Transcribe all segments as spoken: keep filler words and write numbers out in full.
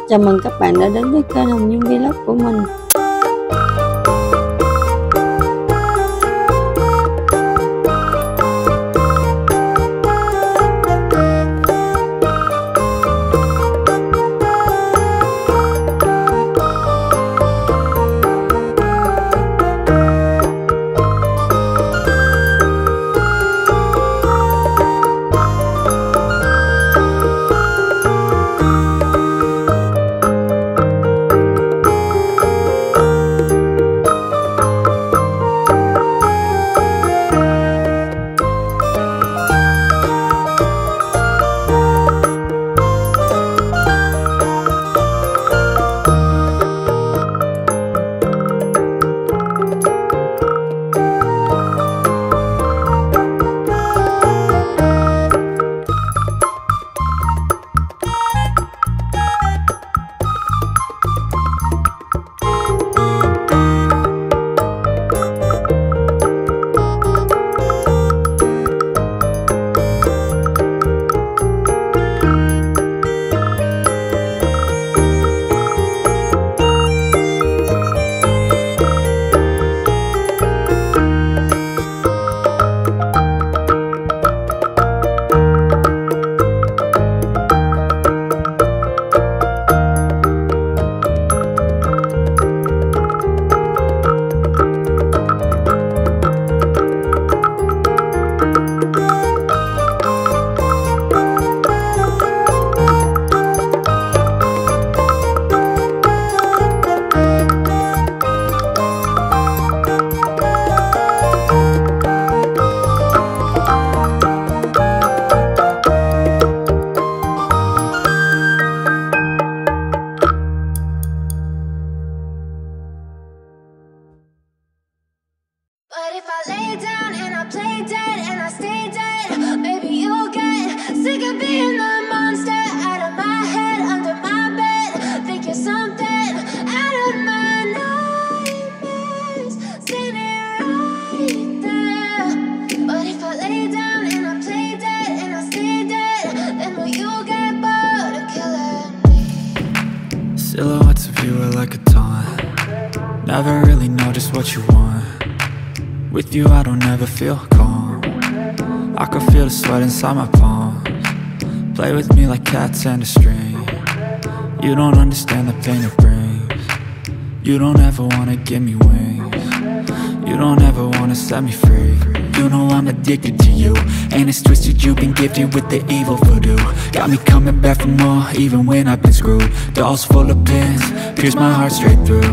Chào mừng các bạn đã đến với kênh Hồng Nhung Vlog của mình. But if I lay down and I play dead and I stay dead, maybe you'll get sick of being the monster out of my head, under my bed. Think you're something out of my nightmares, standing right there. But if I lay down and I play dead and I stay dead, then will you get bored of killing me? Silhouettes of you are like a taunt. Never really know just what you want. With you I don't ever feel calm. I can feel the sweat inside my palms. Play with me like cats and a string. You don't understand the pain it brings. You don't ever wanna give me wings. You don't ever wanna set me free. You know I'm addicted to you, and it's twisted, you've been gifted with the evil voodoo. Got me coming back for more, even when I've been screwed. Dolls full of pins, pierce my heart straight through.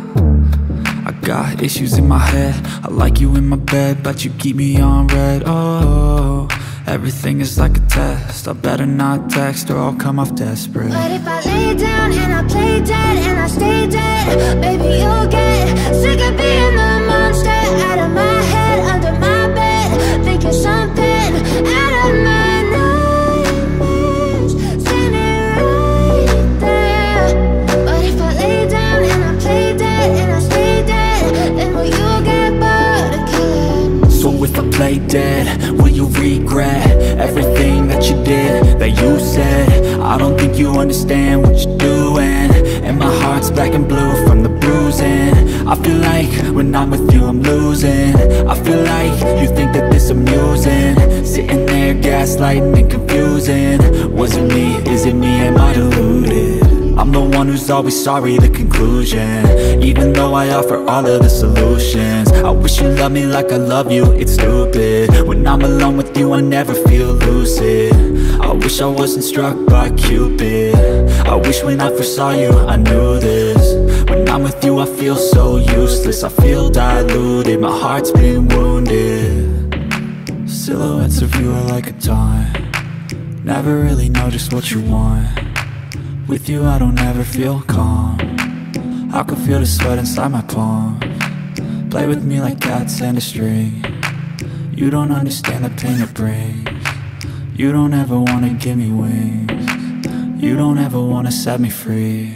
I got issues in my head, I like you in my bed, but you keep me on red. Oh, everything is like a test, I better not text or I'll come off desperate. But if I lay down and I play dead and I stay dead, maybe you'll get sick of being the monster out of my head, under my bed. Think you're something out of my nightmares, standing right there. But if I lay down and I play dead and I stay dead, then will you get bored of killing me? So if I play dead, will you regret everything that you did, that you said? I don't think you understand what you're doing, and my heart's black and blue from the bruising. I feel like when I'm with you I'm losing. I feel like you think that this amusing, sitting there gaslighting and confusing. Was it me? Is it me? Am I deluded? I'm the one who's always sorry, the conclusion, even though I offer all of the solutions. I wish you loved me like I love you, it's stupid. When I'm alone with you I never feel lucid. I wish I wasn't struck by Cupid. I wish when I first saw you I knew this. When I'm with you I feel so useless, I feel diluted, my heart's been wounded. Silhouettes of you are like a taunt. Never really know just what you want. With you I don't ever feel calm. I can feel the sweat inside my palms. Play with me like cats and a string. You don't understand the pain it brings. You don't ever wanna give me wings. You don't ever wanna set me free.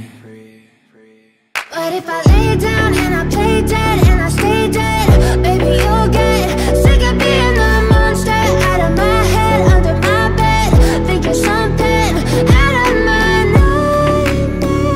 But if I lay down and I play dead and I stay dead, maybe you'll get sick of being the monster out of my head, under my bed. Think you're something out of my nightmares.